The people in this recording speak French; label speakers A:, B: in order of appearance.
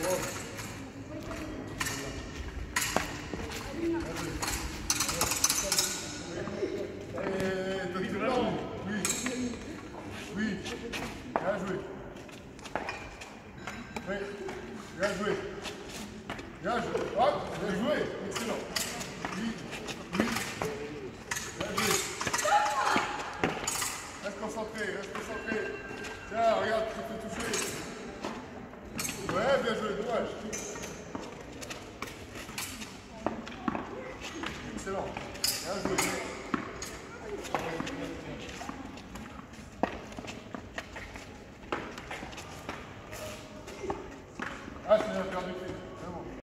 A: Oui, bien joué. Oui, bien joué. Bien joué. Hop, bien joué. Excellent. Oui, oui. Bien joué. Reste concentré, reste concentré. Tiens, regarde, tu peux toucher. Ouais, bien joué, dommage. Excellent. Bien joué.